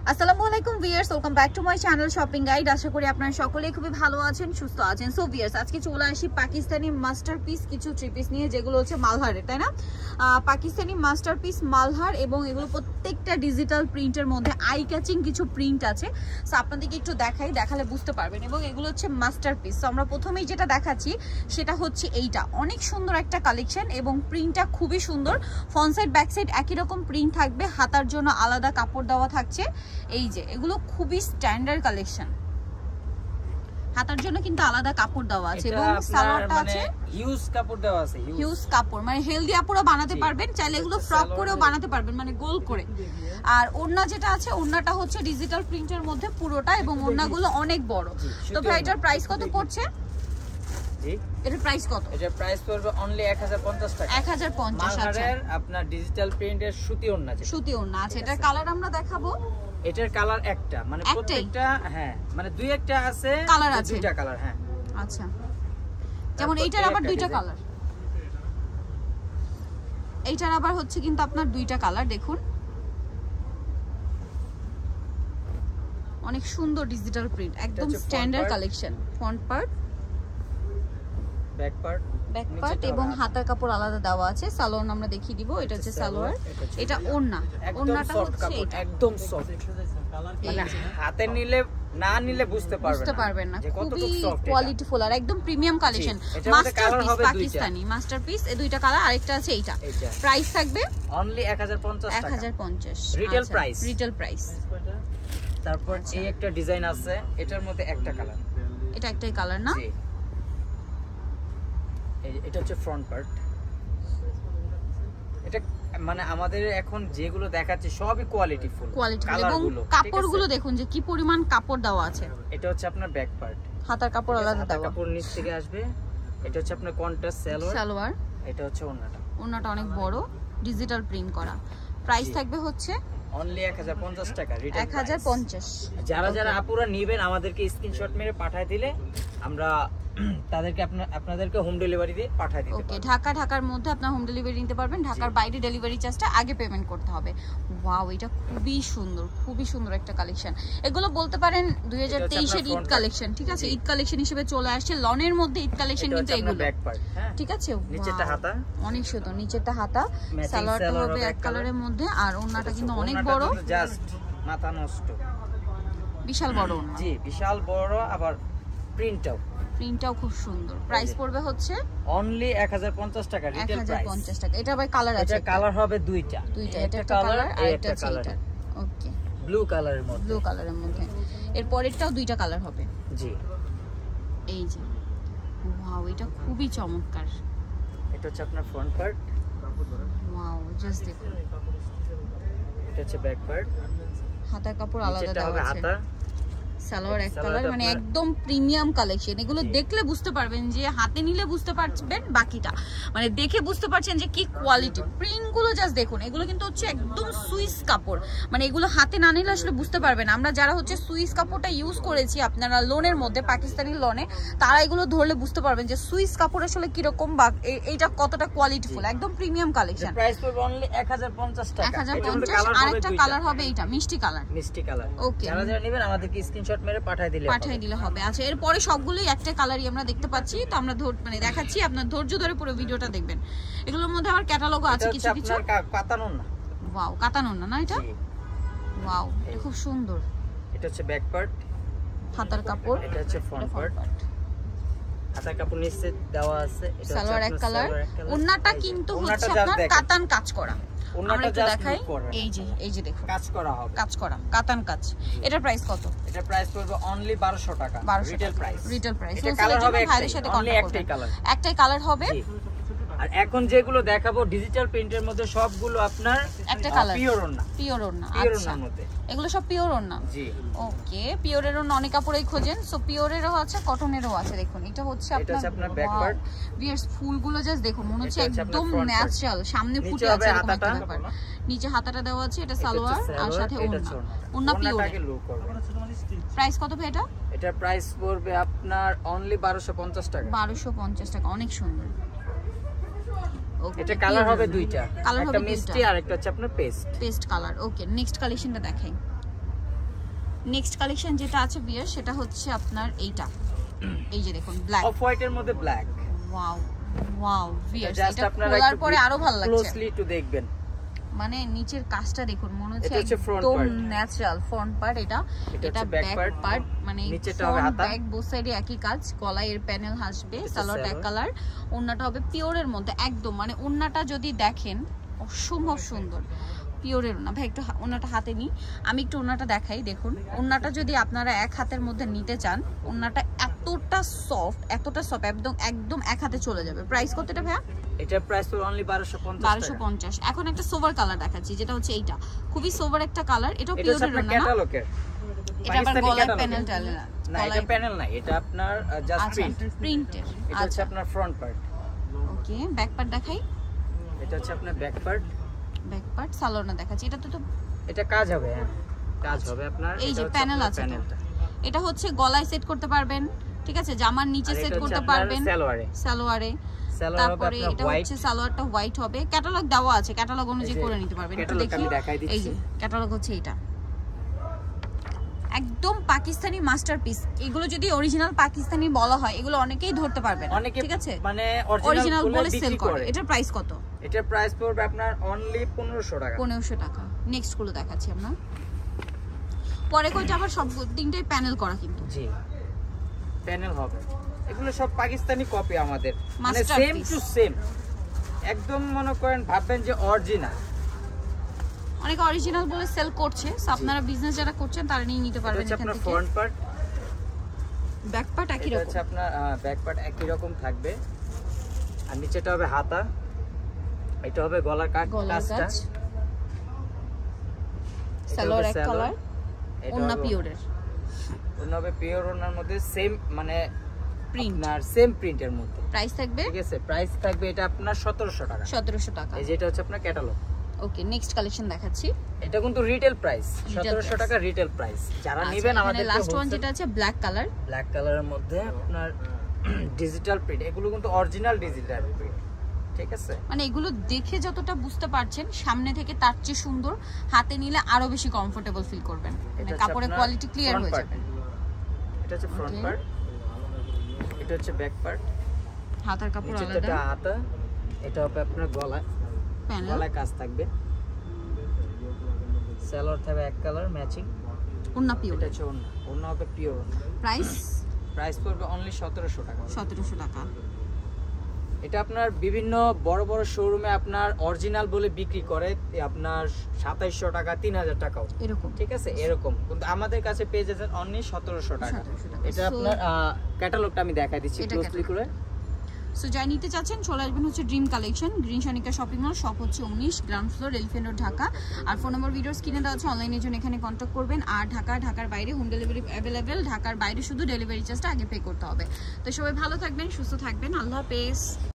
আসসালামু আলাইকুম viewers, welcome back to my channel shopping guide. আশা করি আপনারা সকলেই খুবই ভালো আছেন, সুস্থ আছেন। সো ভিউয়ার্স, আজকে চলে আসি পাকিস্তানি মাস্টারপিস কিছু থ্রি পিস নিয়ে, যেগুলো হচ্ছে মালহারের, তাই না? পাকিস্তানি মাস্টারপিস মালহার, এবং এগুলো প্রত্যেকটা ডিজিটাল প্রিন্টের মধ্যে আই ক্যাচিং কিছু প্রিন্ট আছে। সো আপনাদেরকে একটু দেখালে বুঝতে পারবেন। এবং এগুলো হচ্ছে মাস্টারপিস। সো আমরা প্রথমেই যেটা দেখাচ্ছি সেটা হচ্ছে এইটা, অনেক সুন্দর একটা কালেকশন এবং প্রিন্টটা খুবই সুন্দর। ফ্রন্ট সাইড ব্যাক সাইড একই রকম প্রিন্ট থাকবে, হাতার জন্য আলাদা কাপড় দেওয়া থাকছে। এই যে এগুলো খুবই স্ট্যান্ডার্ড কালেকশন, হাতার জন্য কিন্তু আলাদা কাপড় দেওয়া আছে এবং সালোয়ারটা আছে হিউজ কাপড় দেওয়া আছে, হিউজ কাপড়, মানে হেলদি আপুরা বানাতে পারবেন, চাইলে এগুলো ফ্রক করেও বানাতে পারবেন, মানে গোল করে। আর ওড়না যেটা আছে, ওড়নাটা হচ্ছে ডিজিটাল প্রিন্টের মধ্যে পুরোটা, এবং ওড়নাগুলো অনেক বড়। তো ভাই এটার প্রাইস কত পড়ছে? জি, এটার প্রাইস কত? এটার প্রাইস পড়বে অনলি 1050 টাকা। 1050। আচ্ছা, আপনার ডিজিটাল প্রিন্টের সুতি ওড়না আছে, সুতি ওড়না আছে। এটার কালার আমরা দেখাবো। এটার কালার একটা, মানে প্রত্যেকটা, হ্যাঁ মানে দুই একটা আছে, কালার আছে, দুইটা কালার। হ্যাঁ আচ্ছা, যেমন এইটার আবার দুইটা কালার, এইটার আবার হচ্ছে কিন্তু আপনার দুইটা কালার। দেখুন অনেক সুন্দর ডিজিটাল প্রিন্ট, একদম standard collection. Front part, back part এবং হাতার কাপড় আলাদা দেওয়া আছে। সালোয়ার আমরা দেখিয়ে দিব। এটা হচ্ছে সালোয়ার, এটা ওড়না। ওড়নাটা হচ্ছে একদম সফট, মানে হাতে নিলে না নিলে বুঝতে পারবেন না খুবই কোয়ালিটিফুল আর একদম premium collection. Masterpiece Pakistani masterpiece, এই দুইটা কালার। আরেকটা আছে এইটা। প্রাইস থাকবে অনলি 1050 টাকা, 1050 রিটেল প্রাইস। তারপর এই একটা ডিজাইন আছে, এটার মধ্যে একটা কালার, এটা একটাই কালার না? এটা হচ্ছে ফ্রন্ট পার্ট। এটা মানে আমাদের এখন যেগুলো দেখাচ্ছি সবই কোয়ালিটিফুল, এবং কাপড়গুলো দেখুন যে কি পরিমাণ কাপড় দেওয়া আছে। এটা হচ্ছে আপনার ব্যাক পার্ট, হাতার কাপড় আলাদা দেওয়া, কাপড় নিচ থেকে আসবে। এটা হচ্ছে আপনার কন্ট্রাস্ট সালোয়ার। এটা হচ্ছে ওড়নাটা অনেক বড়, ডিজিটাল প্রিন্ট করা। প্রাইস থাকবে হচ্ছে অনলি 1050 টাকা, রিটেল 1050। যারা আপুরা নেবেন আমাদেরকে স্ক্রিনশট মেরে পাঠিয়ে দিলে আমরা তাদেরকে আপনাদেরকে হোম ডেলিভারি দিয়ে পাঠিয়ে দিতে পারবো। ওকে, ঢাকার মধ্যে আপনারা হোম ডেলিভারি নিতে পারবেন। ঢাকার বাইরে ডেলিভারি চার্জটা আগে পেমেন্ট করতে হবে। ওয়াও, এটা খুবই সুন্দর একটা কালেকশন। এগুলো বলতে পারেন 2023 এর ঈদ কালেকশন, ঠিক আছে? ঈদ কালেকশন হিসেবে চলে আসছে। লনের মধ্যে ঈদ কালেকশন কিন্তু এগুলো, ঠিক আছে? নিচেরটা হাতা অনেক সুন্দর, নিচেরটা হাতা। সালোয়ারটা হবে এক কালারের মধ্যে, আর ওড়নাটা কিন্তু অনেক বড়, জাস্ট মাথা নষ্ট, বিশাল বড় ওড়না। জি, বিশাল বড়, আবার প্রিন্টটাও খুব সুন্দর। প্রাইস পড়বে হচ্ছে অনলি 1050 টাকা, রিটেল প্রাইস 1050 টাকা। এটা আবার কালার আছে, এটা কালার হবে দুইটা, এটা একটা কালার আর এটা হচ্ছে এটা। ওকে, ব্লু কালারের মধ্যে। এর পরেরটাও দুইটা কালার হবে। জি, এই যে ওয়াও, এটা খুবই চমৎকার। এটা হচ্ছে আপনার ফ্রন্ট পার্ট। ওয়াও, জাস্ট দেখুন। এটা হচ্ছে ব্যাক পার্ট, হাতার কাপড় আলাদা দেওয়া আছে। সালোয়ার এক কালার, মানে একদম প্রিমিয়াম কালেকশন। এগুলো দেখলে বুঝতে পারবেন, যে হাতে নিলে বুঝতে পারবেন বাকিটা, মানে দেখে বুঝতে পারছেন যে কি কোয়ালিটি। প্রিন্ট গুলো জাস্ট দেখুন, এগুলো কিন্তু হচ্ছে একদম সুইস কাপড়, মানে এগুলো হাতে না নিলে আসলে বুঝতে পারবেন। আমরা যারা হচ্ছে সুইস কাপড়টা ইউজ করেছি আপনারা লোনের মধ্যে, পাকিস্তানি লোনে, তারা এগুলো ধরলে বুঝতে পারবেন যে সুইস কাপড় আসলে কিরকম বা এইটা কতটা কোয়ালিটিফুল, একদম প্রিমিয়াম কালেকশন। প্রাইস পড়বে অনলি 1050 টাকা, 1050। আরেকটা কালার হবে এইটা, মিষ্টি কালার। ওকে, যারা নেবেন আমাদেরকে স্ক্রিনশট মেরে পাঠিয়ে দিলে হবে। আচ্ছা, এরপরে সবগুলোই একটা কালারই আমরা দেখতে পাচ্ছি, তো আমরা মানে দেখাচ্ছি, আপনার ধৈর্য ধরে পুরো ভিডিওটা দেখবেন। এগুলোর মধ্যে আবার ক্যাটালগও আছে কিছু। কাতানোর না, ওয়াও, কাতানোর না এটা? ওয়াও, এটা খুব সুন্দর। এটা হচ্ছে ব্যাক পার্ট, হাতার কাপড়। এটা হচ্ছে ফ্রন্ট পার্ট, হাতার কাপড় নিচে দেওয়া আছে। এটা সালোয়ার এক কালার। ওন্নাটা কিন্তু হচ্ছে আপনার কাতান কাজ করা। আমরা একটু দেখাই, এই যে দেখুন, কাজ করা কাতান কাজ। এটার প্রাইস কত? এটার প্রাইস পড়বে অনলি 1200 টাকা, রিটেল প্রাইস। এটা কালার হবে ভাইদের সাথে কন্টাক্ট করবেন। একটাই কালার হবে। আর এখন যেগুলো দেখাবো ডিজিটাল প্রিন্টের মধ্যে সবগুলো আপনার একটা কালার, পিওর ওড়না। আচ্ছা, এগুলো সব পিওর ওড়না। জি, ওকে, পিওরের ওড়না অনেক কাপড়েই খোঁজেন। সো পিওরেরও আছে, কটনেরও আছে। দেখুন, এটা হচ্ছে আপনার ব্যাক পার্ট। ভিউয়ার্স, ফুলগুলো জাস্ট দেখুন, মনে হচ্ছে একদম ন্যাচারাল, সামনে ফুটে আছে এরকম একটা ব্যাপার। নিচে হাতাটা দেওয়া আছে, এটা সালোয়ার আর সাথে ওড়না পিওর। প্রাইস কত ভাই এটা? এটার প্রাইস পড়বে আপনার অনলি 1250 টাকা, 1250 টাকা। অনেক সুন্দর। এটা কালার হবে দুইটা, একটা মিষ্টি আর একটা হচ্ছে আপনার পেস্ট কালার। ওকে, নেক্সট কালেকশনটা দেখাই। নেক্সট কালেকশন যেটা আছে বিয়ার সেটা হচ্ছে আপনার এইটা, এই যে দেখুন ব্ল্যাক অফ হোয়াইটের মধ্যে ব্ল্যাক। ওয়াও ওয়াও বিয়ার, এটা খোলার পরে আরো ভালো লাগছে। ক্লোজলি একটু দেখবেন, মানে নিচের কাজটা দেখুন, মনে হচ্ছে একদম ন্যাচারাল ফ্রন্ট পার্ট। এটা ব্যাক পার্ট, মানে ফ্রন্ট ব্যাক বোথ সাইডে একই কাজ। গলায় এর প্যানেল আসবে, সালোয়ার এক কালার, ওন্নাটা হবে পিওরের মধ্যে একদম, মানে ওন্নাটা যদি দেখেন অসম্ভব সুন্দর পিওরের ওন্না। ভাই একটু ওন্নাটা হাতে নিই, আমি একটু ওন্নাটা দেখাই। দেখুন ওন্নাটা যদি আপনারা এক হাতের মধ্যে নিতে চান, ওন্নাটা এতটা সফট একদম এক হাতে চলে যাবে। প্রাইস কতটা ভাইয়া? এটা প্রাইস তো অনলি 1250 টাকা। এখন একটা সোভার কালার দেখাচ্ছি, যেটা হচ্ছে এইটা, খুবই সোভার একটা কালার। এটাও পিওরের ওন্না না, ক্যাটালগের। এটা আবার গলায় প্যানেল টালে না, না এটা প্যানেল না, এটা আপনার জাস্ট প্রিন্টের। এটা হচ্ছে আপনার front part. Okay back part দেখাই, এটা হচ্ছে আপনার ব্যাক পার্ট। সালোয়ার না দেখাচ্ছি, এটা তো এটা কাজ হবে, হ্যাঁ কাজ হবে আপনার। এই যে প্যানেল আছে, এটা হচ্ছে গলায় সেট করতে পারবেন, ঠিক আছে, জামার নিচে সেট করতে পারবেন, সালোয়ারে। তারপরে এটা হচ্ছে সালোয়ারটা হোয়াইট হবে, ক্যাটালগ দেওয়া আছে, ক্যাটালগ অনুযায়ী করে নিতে পারবেন। একটু দেখি, এই যে ক্যাটালগ হচ্ছে এটা, একদম পাকিস্তানি মাস্টারপিস। এগুলো যদি অরিজিনাল পাকিস্তানি বলা হয়, এগুলো অনেকেই ধরতে পারবেন, ঠিক আছে, মানে অরিজিনাল বলে সেল করে। এটার প্রাইস কত? এটার প্রাইস পড়বে আপনার অনলি 1500 টাকা। 1500 টাকা। নেক্সট গুলো দেখাচ্ছি আমরা পরে। কয়টা আবার সব তিনটাই প্যানেল করা, কিন্তু জি প্যানেল হবে। এগুলো সব পাকিস্তানি কপি আমাদের, মানে সেম টু সেম একদম। মনে করেন ভাববেন যে অরিজিনাল, অনেক অরিজিনাল বলে সেল করছে, সো আপনারা বিজনেস যারা করছেন তারা নিয়ে নিতে পারবেন এখান থেকে। ফ্রন্ট পার্ট, ব্যাক পার্ট একই রকম, এটা আপনার ব্যাক পার্ট একই রকম থাকবে, আর নিচেটা হবে হাতা, এটা হবে গলার কাজটা, সালোয়ার এক কালার, ওন্না পিওরের, ওন্না হবে পিওর, ওন্নার মধ্যে সেম মানে প্রিন্ট আর সেম প্রিন্টের মধ্যে। প্রাইস থাকবে, ঠিক আছে, প্রাইস থাকবে এটা আপনার 1700 টাকা। 1700 টাকা। এই যে এটা হচ্ছে আপনার ক্যাটালগ। ওকে নেক্সট কালেকশন দেখাচ্ছি, এটা কিন্তু রিটেল প্রাইস 1700 টাকা রিটেল প্রাইস। যারা নেবেন আমাদের লাস্ট ওয়ান যেটা আছে ব্ল্যাক কালারের মধ্যে আপনার ডিজিটাল প্রিন্ট, এগুলো কিন্তু অরিজিনাল ডিজিটাল প্রিন্ট, ঠিক আছে, মানে এগুলো দেখে যতটা বুঝতে পারছেন সামনে থেকে তার চেয়ে সুন্দর, হাতে নিলে আরো বেশি কমফোর্টেবল ফিল করবেন, মানে কাপড়ের কোয়ালিটি ক্লিয়ার হয়ে যাবে। এটা হচ্ছে ফ্রন্ট পার্ট, এটা হচ্ছে ব্যাক পার্ট, হাতার কাপড় আলাদা, এটা হাতা, এটা হবে আপনার গলায় কাজ থাকবে, সালোয়ার থাকবে এক কালার ম্যাচিং, ওন্না পিওর, এটা হচ্ছে ওন্না হবে পিওর। প্রাইস পড়বে অনলি 1700 টাকা। 1700 টাকা। এটা আপনার বিভিন্ন বড় বড় শোরুমে আপনার অরিজিনাল বলে বিক্রি করে আপনার 2700 টাকা 3000 টাকাও এরকম, ঠিক আছে, এরকম, কিন্তু আমাদের কাছে পেয়ে যাবেন অনলি 1700 টাকা। এটা আপনার ক্যাটালগটা আমি দেখাই দিচ্ছি ক্লোজলি করে। সো যাই নিতে চাচ্ছেন চলে আসবেন হচ্ছে dream collection, green Sonika shopping mall, shop হচ্ছে 19 ground floor, elephant road, Dhaka. আর ফোন নম্বর ভিডিওর স্ক্রিনে দেওয়া আছে, অনলাইনের জন্য এখানে কন্ট্যাক্ট করবেন। আর ঢাকার বাইরে হোম ডেলিভারি অ্যাভেলেবেল, ঢাকার বাইরে শুধু ডেলিভারি চার্জটা আগে পে করতে হবে। তো সবাই ভালো থাকবেন, সুস্থ থাকবেন, আল্লাহ হাফেজ।